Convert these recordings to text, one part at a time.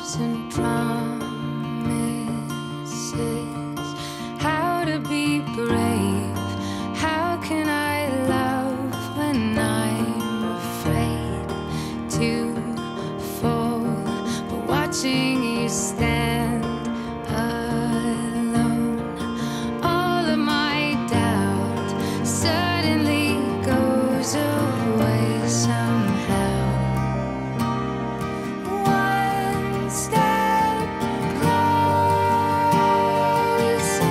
vows and promises. How to be brave? How can I love when I'm afraid to fall? But watching you stand alone, all of my doubt suddenly goes away somehow. One step closer.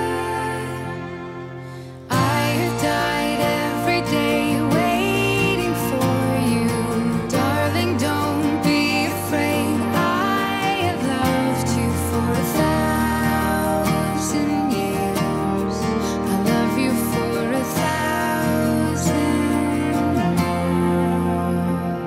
I have died every day waiting for you. Darling, don't be afraid. I have loved you for 1,000 years. I love you for 1,000 more.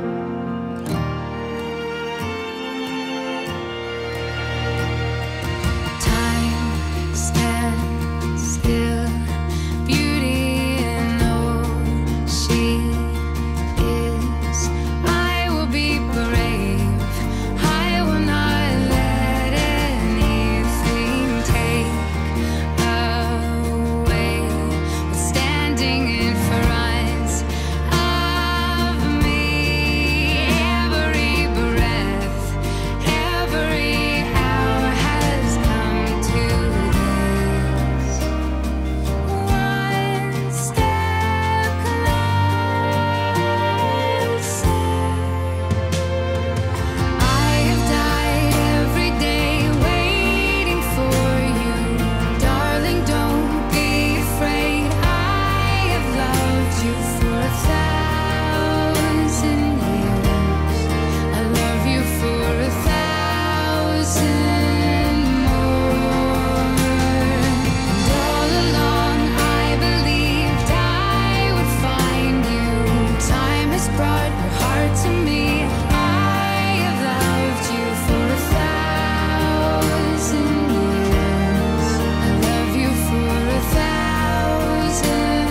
Time stands still, beauty in all she is. I will be brave. I will not let anything take away what's standing in front of me. Every breath, every hour has come to this. One step closer. I have died every day waiting for you. Darling, don't be afraid. I have loved you for 1,000 years. I love you for 1,000 more. And all along I believed I would find you. Time has brought your heart to me. I have loved you for 1,000 years. I love you for 1,000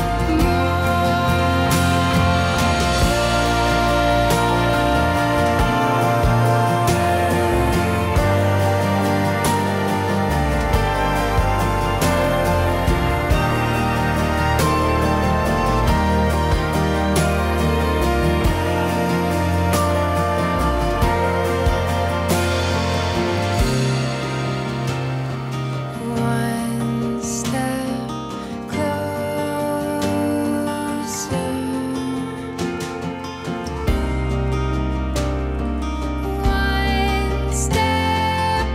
One step closer. One step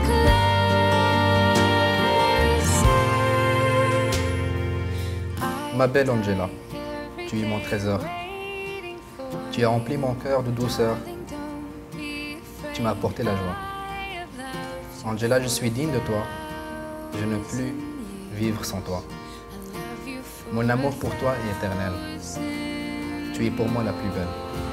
closer. Ma belle Angela, tu es mon trésor. Tu as rempli mon cœur de douceur. Tu m'as apporté la joie. Angela, je suis digne de toi. Je ne peux plus vivre sans toi. Mon amour pour toi est éternel. Tu es pour moi la plus belle.